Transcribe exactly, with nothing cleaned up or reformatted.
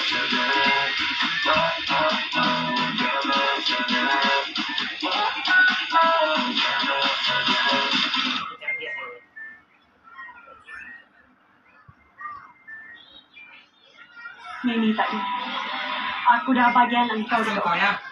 Nini tadi, aku dah bagian engkau dulu. Ya.